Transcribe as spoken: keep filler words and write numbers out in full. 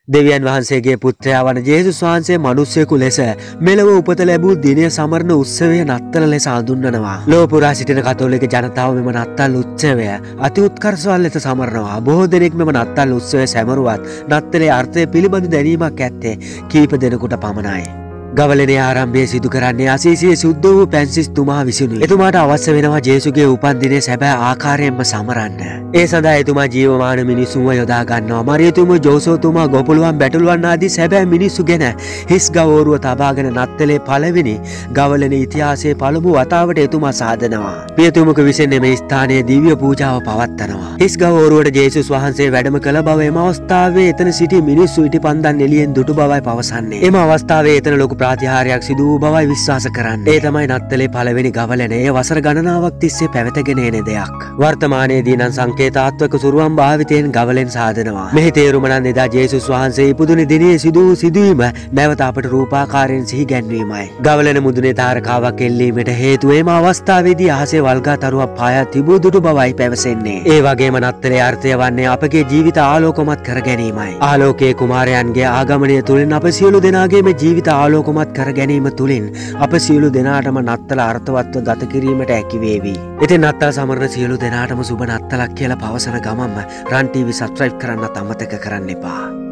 දෙවියන් වහන්සේගේ පුත්‍රයා වන ජේසුස් වහන්සේ මිනිසෙකු ලෙස මෙලොව උපත ලැබූ දිනය සමරන උත්සවය නත්තල ලෙස හඳුන්වනවා. ලොව පුරා සිටින කතෝලික ජනතාව මෙම නත්තල් උත්සවය අති උත්කර්ෂවත් ලෙස සමරනවා. බොහෝ දෙනෙක් මෙම නත්තල් උත්සවය සැමරුවත් නත්තලේ අර්ථය පිළිබඳ දැනීමක් ඇත්තේ කීප දෙනෙකුට පමණයි. ගවලනේ ආරම්භය සිදු කරන්නේ අසීසියේ සුද්ධ වූ පැන්සිස් තුමා විසිනුයි. එතුමාට අවශ්‍ය වෙනවා ජේසුගේ උපන් දිනේ සැබෑ ආකාරයෙන්ම සමරන්න. ඒ සඳහා එතුමා ජීවමාන මිනිසුන්ව යොදා ගන්නවා. මරියතුම, ජෝසෝතුමා, ගොපළුවන්, බැටළුවන් ආදී සැබෑ මිනිස්සු ගැන හිස් ගවෝරුව තබාගෙන නත්තලේ පළවෙනි ගවලනේ ඉතිහාසයේ පළමු වතාවට එතුමා සාදනවා. පියතුමක විසින් මේ ස්ථානයේ දිව්‍ය පූජාව පවත්වනවා. හිස් ගවෝරුවට ජේසුස් වහන්සේ වැඩම කළ බව එම අවස්ථාවේ එතන සිටි මිනිස්සු ඉටිපන්දන් එළියෙන් දුටු බවයි පවසන්නේ. එම අවස්ථාවේ එතන ලොකු ප්‍රාතිහාර්යයක් සිදු වූ බවයි විශ්වාස කරන්නේ. ඒ තමයි නත්තලේ පළවෙනි ගවලනේ. ඒ වසර ගණනාවක් තිස්සේ පැවතගෙන එන දෙයක්. වර්තමානයේදී නම් සංකේතාත්මක සුරුවම් භාවිතයෙන් ගවලෙන් සාදනවා. මෙහි තේරුම නම් එදා ජේසුස් වහන්සේ ඉපදුන දිනේ සිදු වූ සිදුවීම නැවත අපට රූපාකාරයෙන් සිහි ගැන්වීමයි. ගවලන මුදුනේ තාරකාවක් එල්ලීමට හේතුව එම අවස්ථාවේදී අහසේ වල්ගා තරුවක් පායා තිබූ දුටු බවයි පැවසෙන්නේ. ඒ වගේම නත්තලේ අර්ථය වන්නේ අපගේ ජීවිත ආලෝකමත් කර ගැනීමයි. ආලෝකයේ කුමාරයන්ගේ ආගමනය තුලින් අප සියලු දෙනාගේම ජීවිත ආලෝක මත් කර ගැනීම තුළින් අප සියලු දෙනාටම නත්තල අර්ථවත්ව ගත කිරීමට හැකි වේවි. ඉතින් නත්තල් සමරන සියලු දෙනාටම සුබ නත්තලක් කියලා පවසන ගමන්ම රන් ටීවී සබ්ස්ක්‍රයිබ් කරන්නත් අමතක කරන්න එපා.